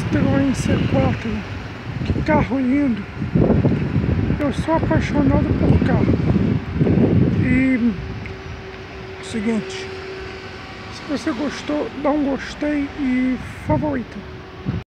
Citroën C4, que carro lindo. Eu sou apaixonado por carro. E seguinte, se você gostou, dá um gostei e favorita.